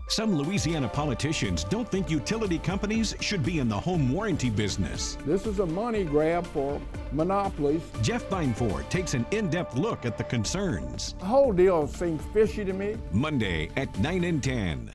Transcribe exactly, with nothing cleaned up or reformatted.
Some Louisiana politicians don't think utility companies should be in the home warranty business. This is a money grab for monopolies. Jeff Beinford takes an in-depth look at the concerns. The whole deal seems fishy to me. Monday at nine and ten.